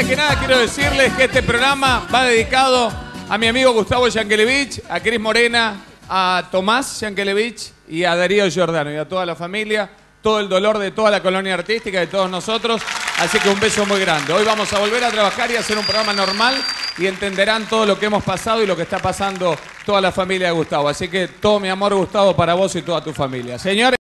antes que nada quiero decirles que este programa va dedicado a mi amigo Gustavo Yankelevich, a Cris Morena, a Tomás Yankelevich y a Darío Giordano y a toda la familia, todo el dolor de toda la colonia artística, de todos nosotros. Así que un beso muy grande. Hoy vamos a volver a trabajar y a hacer un programa normal y entenderán todo lo que hemos pasado y lo que está pasando toda la familia de Gustavo. Así que todo mi amor, Gustavo, para vos y toda tu familia. Señores.